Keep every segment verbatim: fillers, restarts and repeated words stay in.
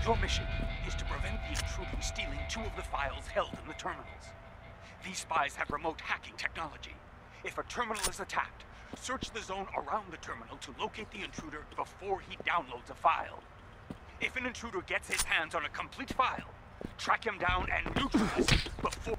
Your mission is to prevent the intruder from stealing two of the files held in the terminals. These spies have remote hacking technology. If a terminal is attacked, search the zone around the terminal to locate the intruder before he downloads a file. If an intruder gets his hands on a complete file, track him down and neutralize him before...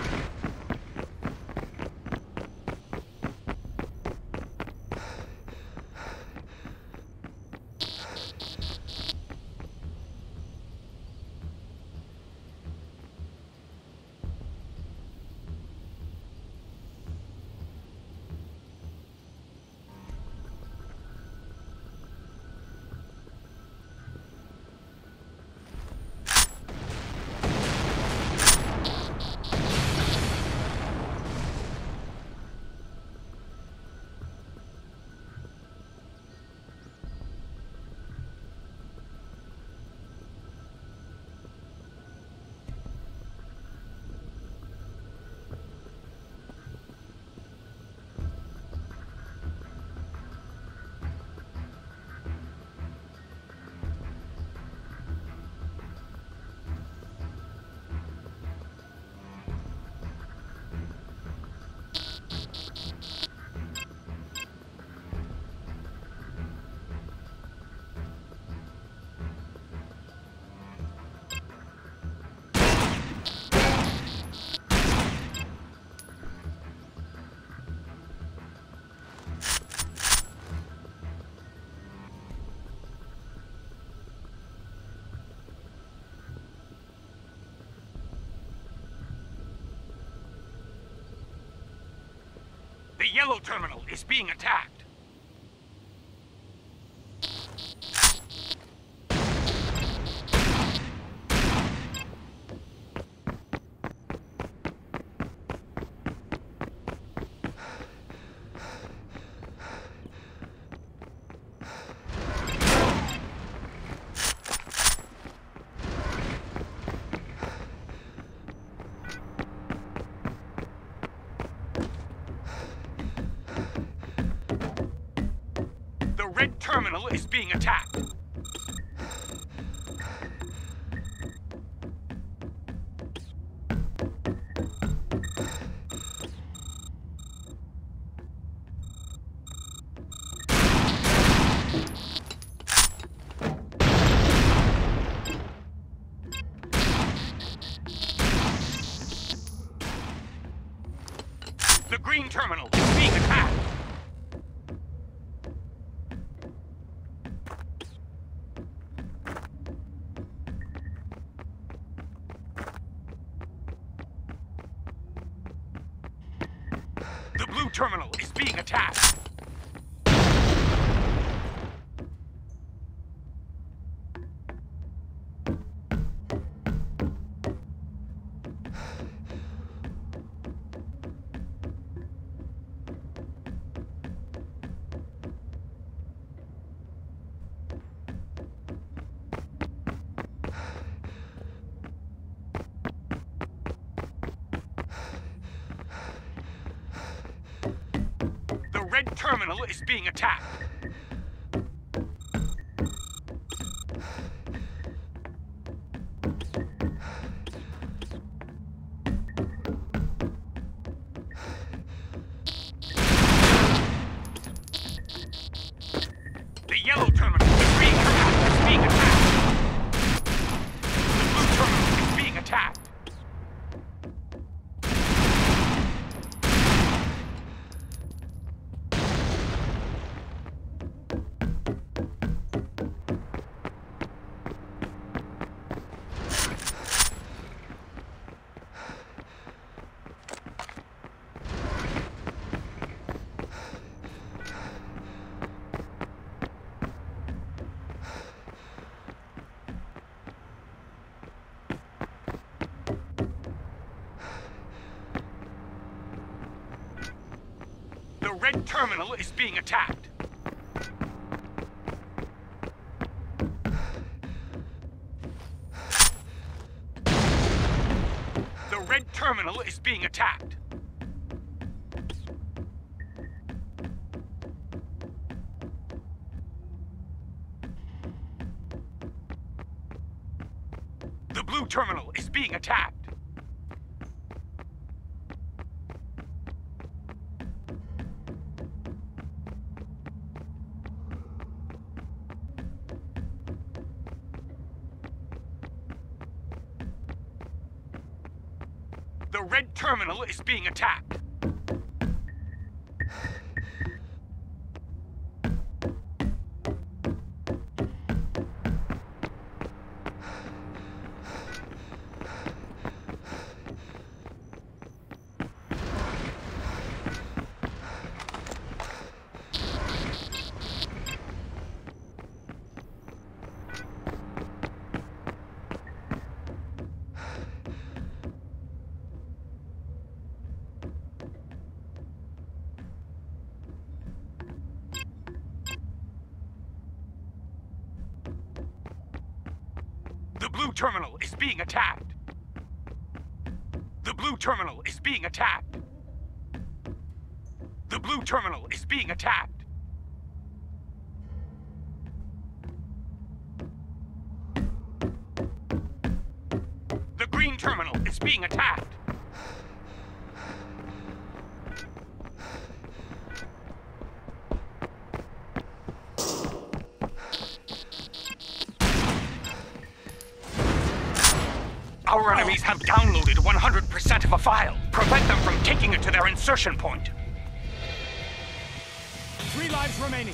The yellow terminal is being attacked. The red terminal is being attacked. The green terminal is being attacked. The blue terminal is being attacked. The red terminal is being attacked. The yellow terminal is being attacked. Is being attacked. The blue terminal is being attacked. The red terminal is being attacked. The red terminal is being attacked. The blue terminal is being attacked. The red terminal is being attacked. The blue terminal is being attacked. The blue terminal is being attacked. The blue terminal is being attacked. The green terminal is being attacked. Our enemies have downloaded one hundred percent of a file. Prevent them from taking it to their insertion point. Three lives remaining.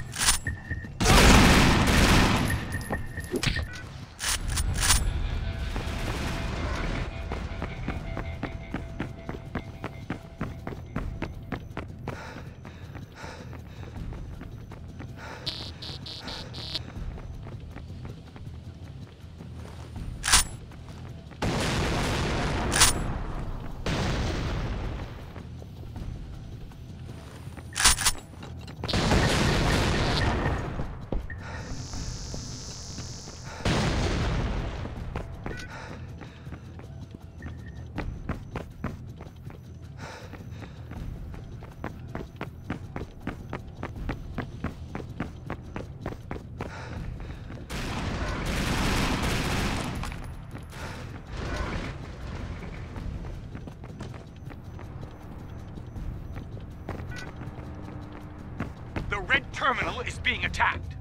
The red terminal is being attacked.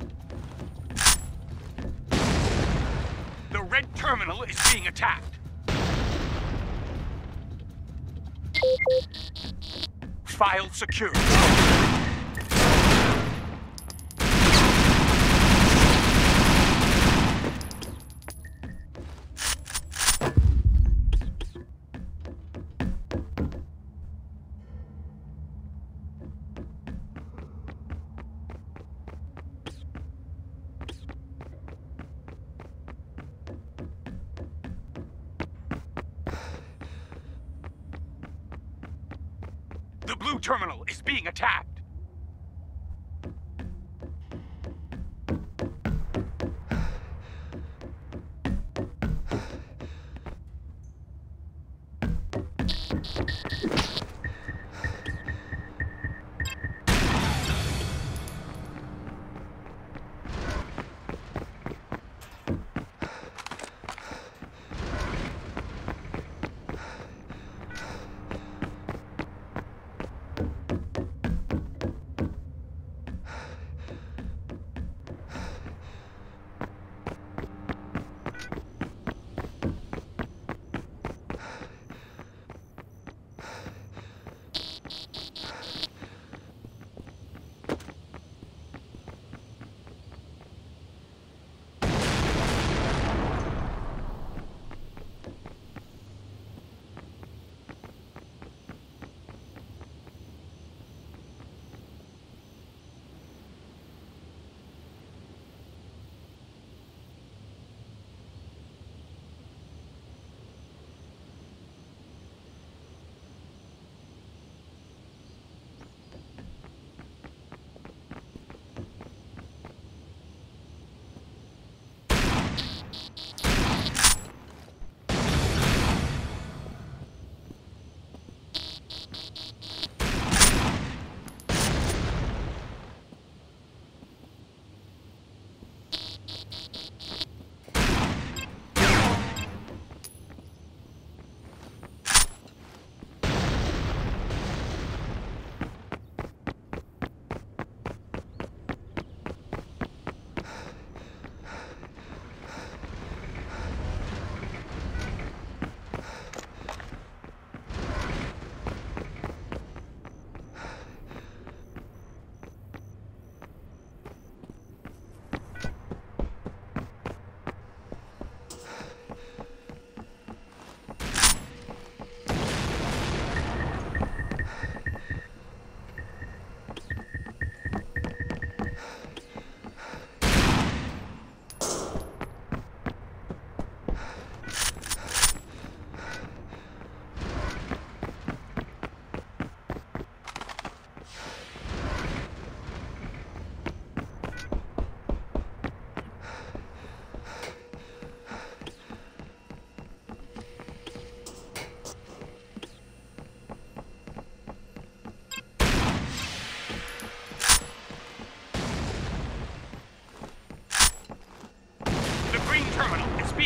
The red terminal is being attacked. File secured. The blue terminal is being attacked.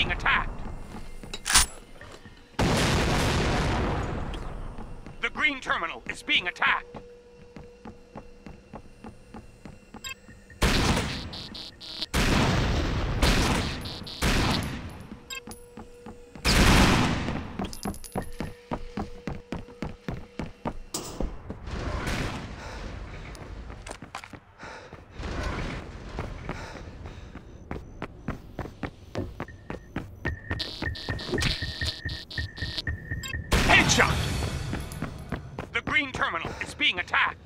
being attacked. The green terminal is being attacked. Headshot! The green terminal is being attacked.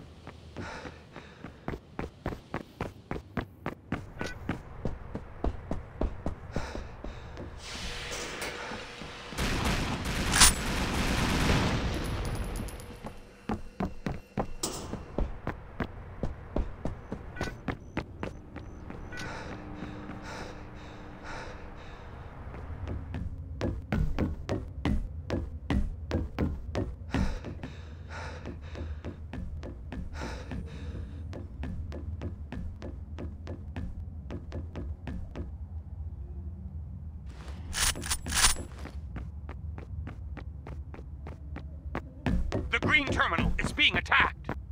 The green terminal is being attacked.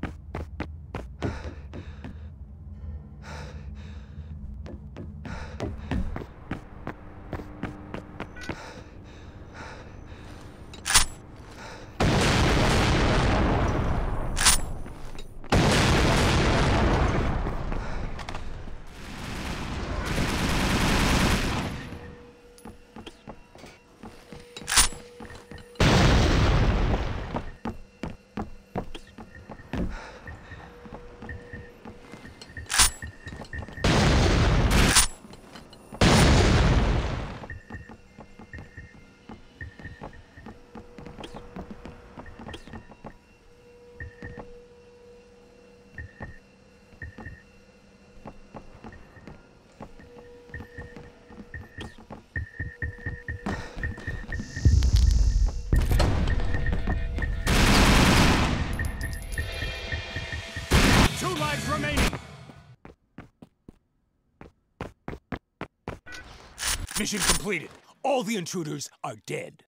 Two lives remaining. Mission completed. All the intruders are dead.